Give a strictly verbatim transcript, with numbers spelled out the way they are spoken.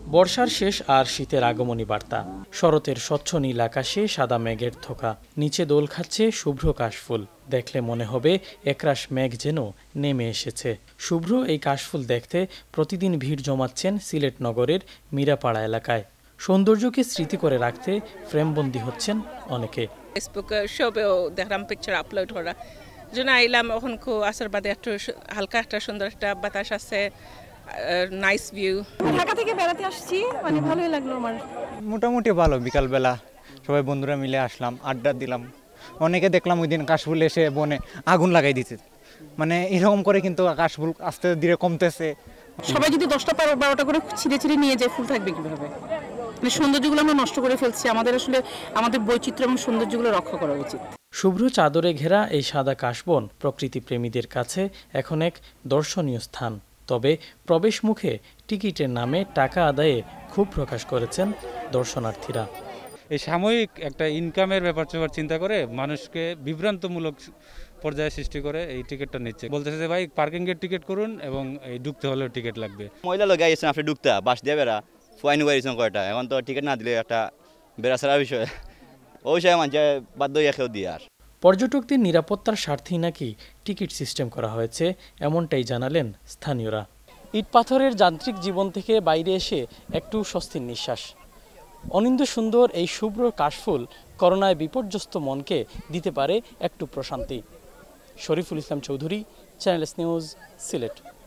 বর্ষার শেষ আর শীতের আগমনী বার্তা। শরতের স্বচ্ছ নীল আকাশে সাদা মেঘের থোকা, নিচে দোল খাচ্ছে শুভ্র কাশফুল। দেখলে মনে হবে একরাশ মেঘ যেন নেমে এসেছে। শুভ্র এই কাশফুল দেখতে প্রতিদিন ভিড় জমাচ্ছেন সিলেট নগরের মিরাপাড়া এলাকায়। সৌন্দর্যকে স্মৃতি করে রাখতে ফ্রেমবন্দি হচ্ছেন অনেকে। ফেসবুকে সবেও দেখলাম পিকচার আপলোড করা, জন্য আইলাম। এখন খুব আসার বাদে একটু হালকা একটা সুন্দর একটা বাতাস আছে, নাইস ভিউ। ঢাকা থেকে বেড়াতে আসছি, মানে ভালোই লাগলো আমার। মোটামুটি ভালো, বিকালবেলা সবাই বন্ধুরা মিলে আসলাম, আড্ডা দিলাম। অনেকে দেখলাম ওই দিন কাশফুল এসে বনে আগুন লাগাই দিচ্ছে, মানে এরকম করে কিন্তু কাশফুল আস্তে ধীরে কমতেছে। সবাই যদি দশটা বারোটা করে ছিঁড়ে ছিঁড়ে নিয়ে যায়, ফুল থাকবে কিভাবে? মানে সৌন্দর্যগুলো আমরা নষ্ট করে ফেলছি। আমাদের আসলে আমাদের বৈচিত্র্য এবং সৌন্দর্যগুলো রক্ষা করা উচিত। শুভ্র চাদরে ঘেরা এই সাদা কাশবন প্রকৃতি প্রেমীদের কাছে এখন এক দর্শনীয় স্থান। তবে প্রবেশ মুখে টিকিটের নামে টাকা আদায়ে ক্ষোভ প্রকাশ করেছেন দর্শনার্থীরা। এই সাময়িক একটা ইনকামের ব্যাপার চ্যাপার চিন্তা করে মানুষকে বিভ্রান্তমূলক পর্যায়ে সৃষ্টি করে এই টিকিটটা নিচ্ছে। বলতেছে যে ভাই পার্কিং এর টিকিট করুন এবং এই ঢুকতে হলেও টিকিট লাগবে। মহিলা লোক আইসেন, আপনি ঢুকতে বাস দিয়ে বেড়া ফাইন করেছেন কয়টা, এখন তো টিকিট না দিলে একটা বেড়াছাড়া বিষয়, ওই বিষয়ে মানুষ বাধ্য হইয়া খেয়েও দিয়ে। আর পর্যটকদের নিরাপত্তার স্বার্থেই নাকি টিকিট সিস্টেম করা হয়েছে, এমনটাই জানালেন স্থানীয়রা। ইট পাথরের যান্ত্রিক জীবন থেকে বাইরে এসে একটু স্বস্তির নিঃশ্বাস। অনিন্দ্য সুন্দর এই শুভ্র কাশফুল করোনায় বিপর্যস্ত মনকে দিতে পারে একটু প্রশান্তি। Shariful Islam Chowdhury, channel S news, Sylhet.